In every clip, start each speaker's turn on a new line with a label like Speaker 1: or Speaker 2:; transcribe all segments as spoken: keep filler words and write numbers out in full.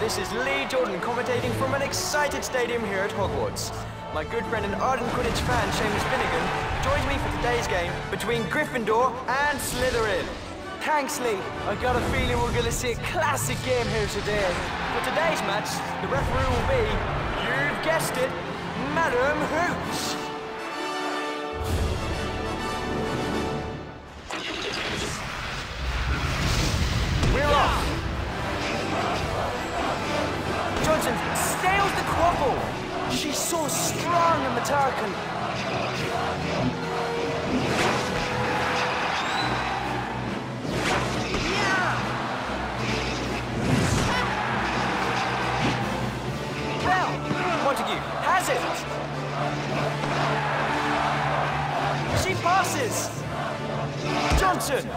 Speaker 1: this is Lee Jordan commentating from an excited stadium here at Hogwarts. My good friend and ardent Quidditch fan, Seamus Finnegan, joins me for today's game between Gryffindor and Slytherin. Thanks, Lee. I got a feeling we're gonna see a classic game here today. For today's match, the referee will be, you've guessed it, Madam Hooch. We're off. Johnson scales the quabble. She's so strong in the Tarkin. Yeah. Well, Montague has it. She passes. Johnson.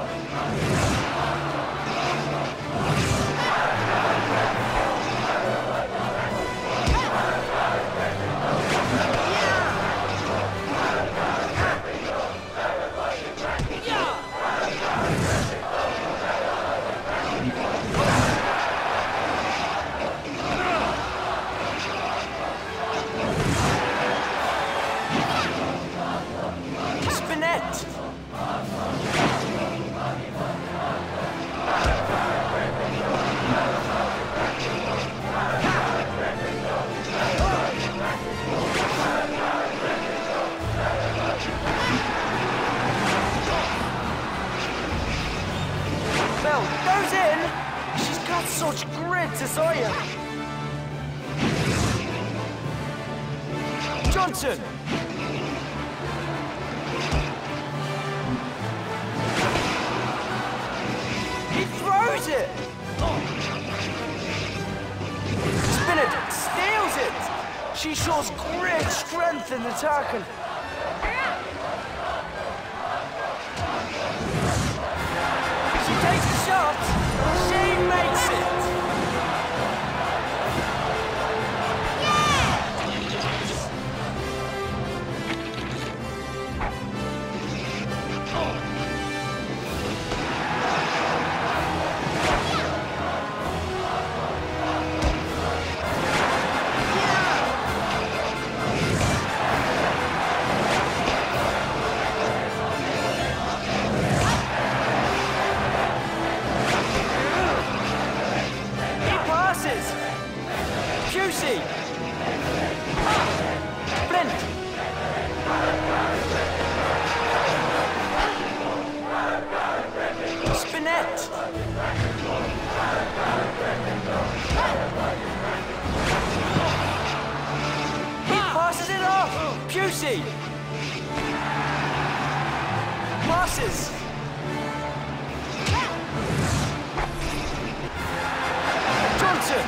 Speaker 1: Goes in! She's got such grit, Azoya! Johnson! He throws it! Spinnet steals it! She shows great strength in the Tarkin. Takes the shot, she makes it! Yeah! Juicy! Flint! Spinnet! He passes it off! Pusey! Passes! Johnson!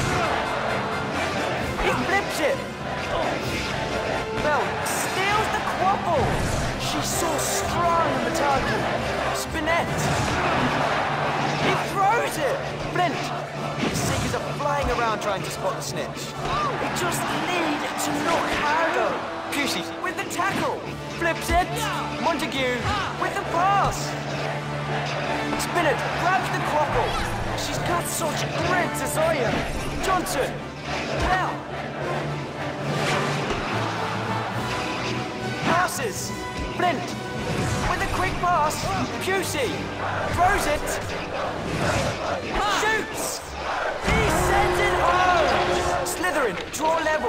Speaker 1: He flips it! Bell steals the quabble! She's so strong in the Tarkin! Spinnet! He throws it! Flint! The Seekers are flying around trying to spot the snitch. They just need to look harder! Pusey with the tackle! Flips it! Montague with the pass! Spinnet grabs the quabble! She's got such grit, Azoya! Johnson! Bell! Passes! Flint! With a quick pass! Pusey! Throws it! Shoots! He sends it home! Slytherin, draw level!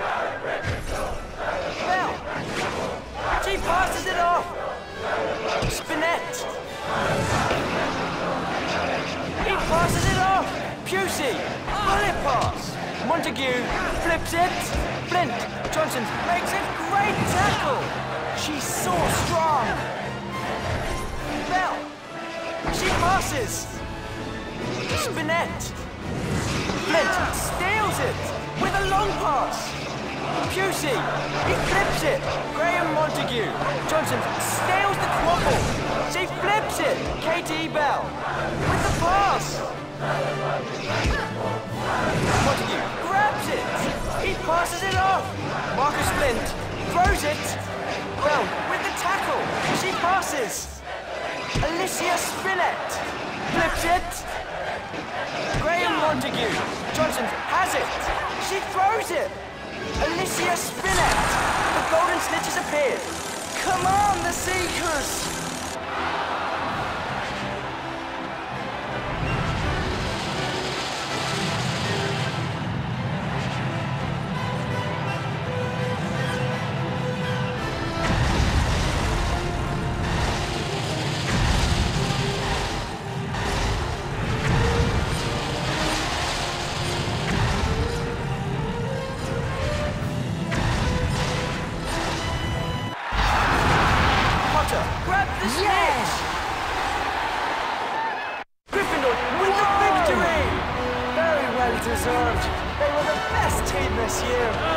Speaker 1: Bell! She passes it off! Spinnet! He passes it off! Pusey! Bullet pass! Montague flips it. Flint. Johnson makes a great tackle. She's so strong. Bell. She passes. Spinnet. Flint steals it with a long pass. Pusey. He flips it. Graham Montague. Johnson steals the quabble. She flips it. Katie Bell with the pass. Montague grabs it. He passes it off. Marcus Flint throws it. Bell with the tackle. She passes. Alicia Spinnet flips it. Graham Montague. Johnson has it. She throws it. Alicia Spinett. The golden snitch has appeared. Come on, the Seekers. Grab the snitch! Yes! Gryffindor with the victory! Very well deserved. They were the best team this year.